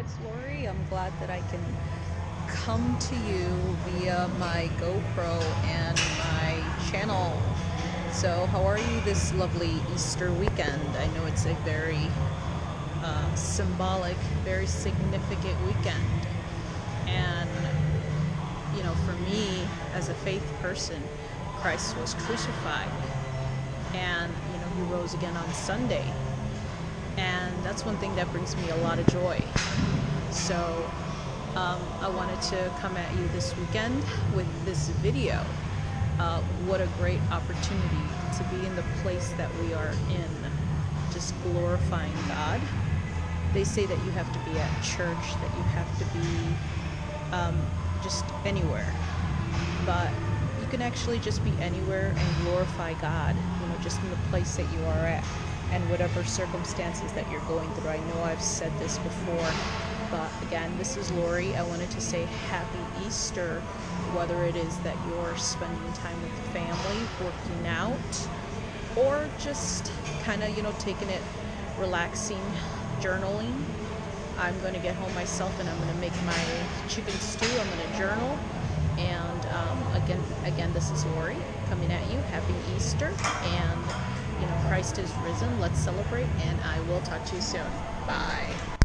it's Lori. I'm glad that I can come to you via my GoPro and my channel. So, how are you this lovely Easter weekend? I know it's a very symbolic, very significant weekend. And, for me, as a faith person, Christ was crucified. And, he rose again on Sunday. And that's one thing that brings me a lot of joy. So I wanted to come at you this weekend with this video. What a great opportunity to be in the place that we are in, just glorifying God. They say that you have to be at church, that you have to be just anywhere. But you can actually just be anywhere and glorify God, just in the place that you are at and whatever circumstances that you're going through. I know I've said this before, but again, this is Lori. I wanted to say Happy Easter, whether it is that you're spending time with the family, working out, or just kind of, taking it relaxing, journaling. I'm going to get home myself and I'm going to make my chicken stew. I'm going to journal. And again, this is Lori coming at you. Happy Easter. And, Christ is risen. Let's celebrate. And I will talk to you soon. Bye.